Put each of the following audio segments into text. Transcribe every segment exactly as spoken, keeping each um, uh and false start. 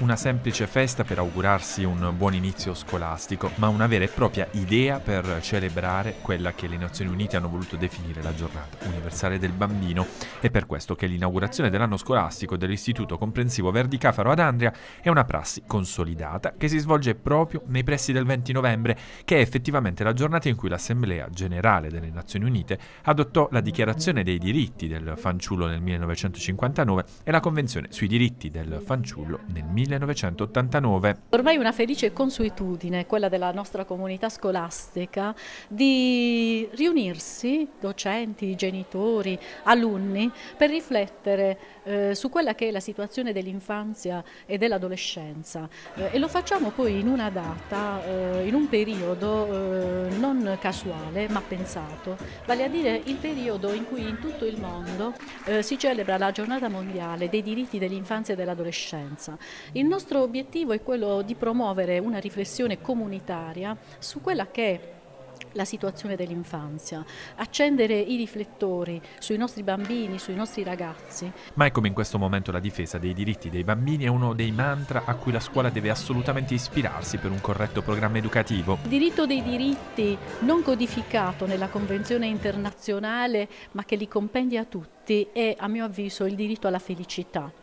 una semplice festa per augurarsi un buon inizio scolastico, ma una vera e propria idea per celebrare quella che le Nazioni Unite hanno voluto definire la giornata universale del bambino. È per questo che l'inaugurazione dell'anno scolastico dell'Istituto Comprensivo Verdi Cafaro ad Andria è una prassi consolidata che si svolge proprio nei pressi del venti novembre, che è effettivamente la giornata in cui l'Assemblea Generale delle Nazioni Unite adottò la Dichiarazione dei diritti del fanciullo nel millenovecentocinquantanove e la Convenzione sui diritti del fanciullo nel millenovecentottantanove. Ormai una felice consuetudine, quella della nostra comunità scolastica, di riunirsi, docenti, genitori, alunni, per riflettere eh, su quella che è la situazione dell'infanzia e dell'adolescenza eh, e lo facciamo poi in una data, eh, in un periodo eh, non casuale ma pensato, vale a dire il periodo in cui in tutto il mondo eh, si celebra la giornata mondiale dei diritti dell'infanzia e dell'adolescenza. Il nostro obiettivo è quello di promuovere una riflessione comunitaria su quella che è la situazione dell'infanzia, accendere i riflettori sui nostri bambini, sui nostri ragazzi. Mai come in questo momento la difesa dei diritti dei bambini è uno dei mantra a cui la scuola deve assolutamente ispirarsi per un corretto programma educativo. Il diritto dei diritti non codificato nella Convenzione internazionale ma che li compendia tutti è, a mio avviso, il diritto alla felicità.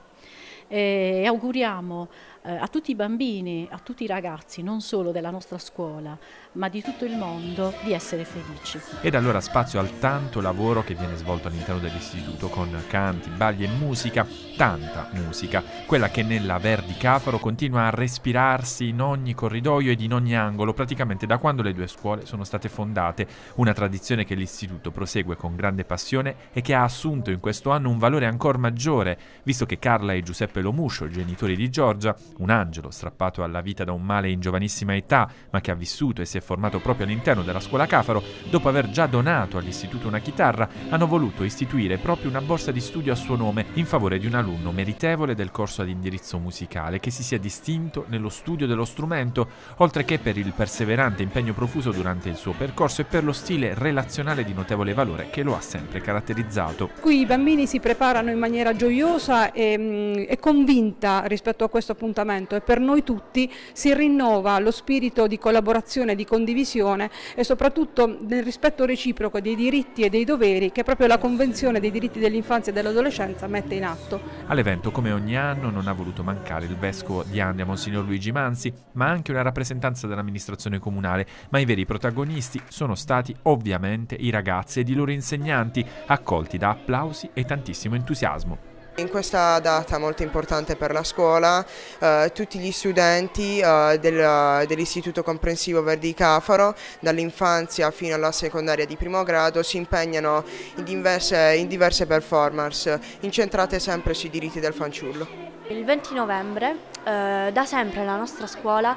E auguriamo eh, a tutti i bambini, a tutti i ragazzi, non solo della nostra scuola, ma di tutto il mondo, di essere felici. Ed allora spazio al tanto lavoro che viene svolto all'interno dell'istituto con canti, balli e musica, tanta musica, quella che nella Verdi Cafaro continua a respirarsi in ogni corridoio ed in ogni angolo, praticamente da quando le due scuole sono state fondate, una tradizione che l'istituto prosegue con grande passione e che ha assunto in questo anno un valore ancora maggiore, visto che Carla e Giuseppe Lomuscio, genitori di Giorgia, un angelo strappato alla vita da un male in giovanissima età, ma che ha vissuto e si è formato proprio all'interno della scuola Cafaro, dopo aver già donato all'istituto una chitarra, hanno voluto istituire proprio una borsa di studio a suo nome in favore di un alunno meritevole del corso ad indirizzo musicale che si sia distinto nello studio dello strumento, oltre che per il perseverante impegno profuso durante il suo percorso e per lo stile relazionale di notevole valore che lo ha sempre caratterizzato. Qui i bambini si preparano in maniera gioiosa e, e convinta rispetto a questo appuntamento e per noi tutti si rinnova lo spirito di collaborazione, di condivisione e soprattutto nel rispetto reciproco dei diritti e dei doveri che proprio la Convenzione dei diritti dell'infanzia e dell'adolescenza mette in atto. All'evento, come ogni anno, non ha voluto mancare il vescovo di Andria, Monsignor Luigi Mansi, ma anche una rappresentanza dell'amministrazione comunale, ma i veri protagonisti sono stati ovviamente i ragazzi ed i loro insegnanti, accolti da applausi e tantissimo entusiasmo. In questa data molto importante per la scuola, eh, tutti gli studenti eh, del, dell'Istituto Comprensivo Verdi Cafaro, dall'infanzia fino alla secondaria di primo grado, si impegnano in diverse, in diverse performance, incentrate sempre sui diritti del fanciullo. Il venti novembre, eh, da sempre la nostra scuola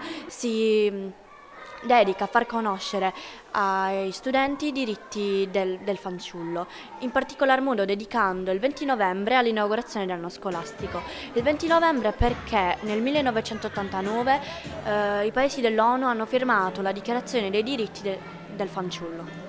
si dedica a far conoscere ai studenti i diritti del, del fanciullo, in particolar modo dedicando il venti novembre all'inaugurazione dell'anno scolastico. Il venti novembre perché nel millenovecentottantanove eh, i paesi dell'ONU hanno firmato la Dichiarazione dei diritti de, del fanciullo.